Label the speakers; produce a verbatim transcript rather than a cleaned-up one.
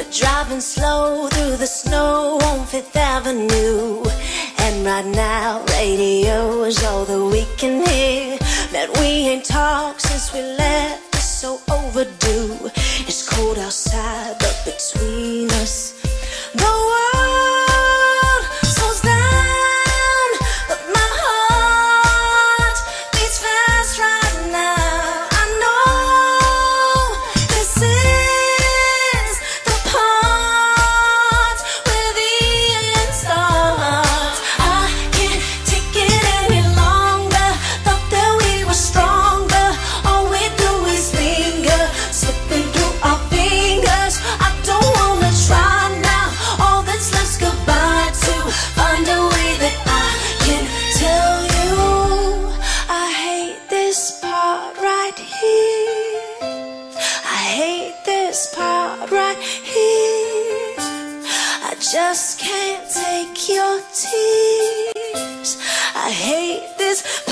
Speaker 1: driving slow through the snow on Fifth Avenue. And right now, radio is all that we can hear. That we ain't talked since we left, it's so overdue. It's cold outside, but between us, the world slows down. But my heart beats fast right now. I know this is the part where the end starts. I can't take it any longer. Thought that we were stronger. All we do is linger, slipping through our fingers. I don't wanna try now. All that's left's goodbye to find a way that I can tell you I hate this part right here. I hate this part right here. I just can't take your tears. I hate this